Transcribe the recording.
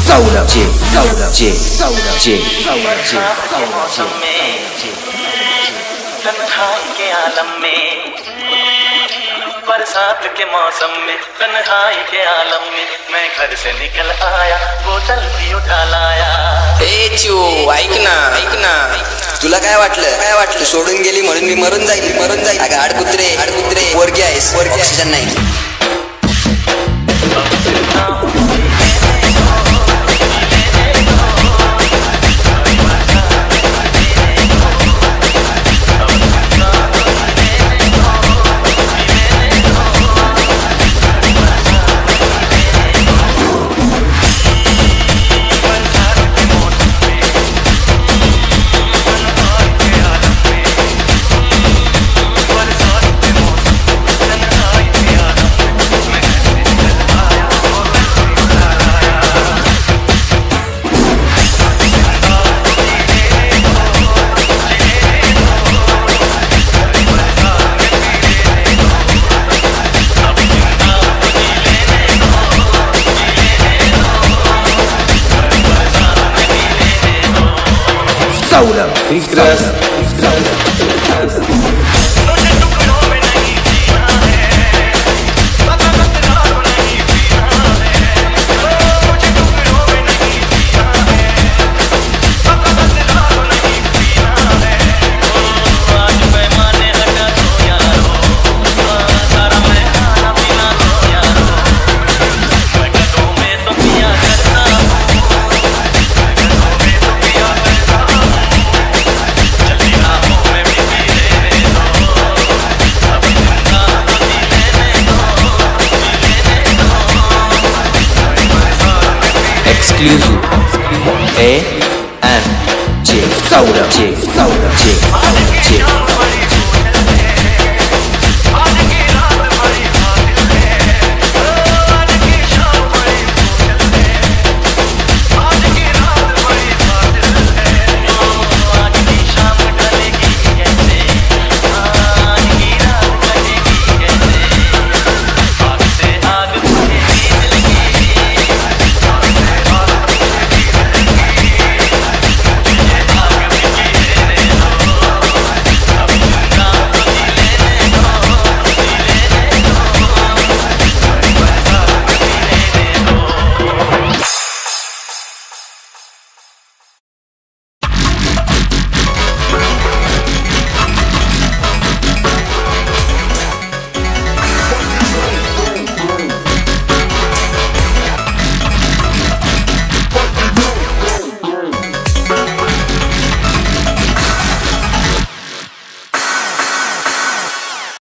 Soda J, Soda J, Soda J, Soda J, तन्हाई के आलम में, बरसात के मौसम में, तन्हाई के आलम में मैं घर से निकल आया, बोतल भी उठा लाया। ए चिऊ, ऐक ना तुला काय वाटलं सोडून गेली म्हणून मी मरून जाईल अगं आडकुत्रे पोरगी आहेस ऑक्सिजन नाही। Soda, exclusive A and J, Soda J, Soda J, J.